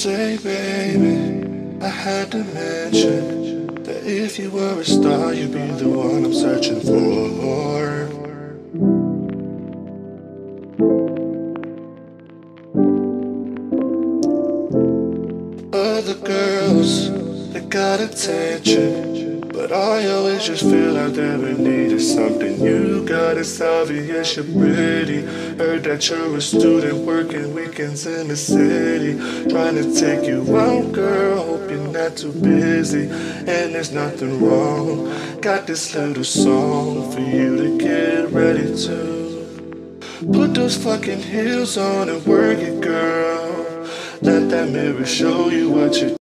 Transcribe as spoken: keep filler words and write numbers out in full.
Say, baby, I had to mention that if you were a star, you'd be the one I'm searching for. Other girls, they got attention, but I always just feel like they were needed something. You got it, obvious you're pretty. Heard that you're a student working weekends in the city. Trying to take you out, girl, hope you're not too busy. And there's nothing wrong, got this little song for you to get ready to. Put those fucking heels on and work it, girl. Let that mirror show you what you